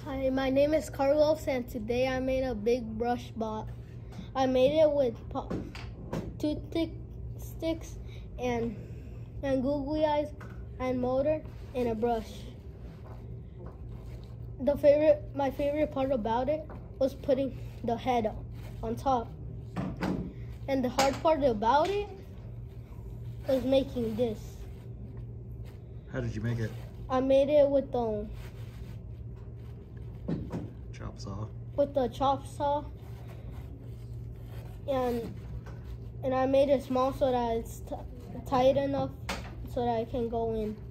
Hi, my name is Carlos, and today I made a big brush bot. I made it with toothpick sticks and googly eyes and motor and a brush. My favorite part about it was putting the head on top. And the hard part about it was making this. How did you make it? I made it with the Chop saw. With the chop saw, and I made it small so that it's tight enough so that I can go in.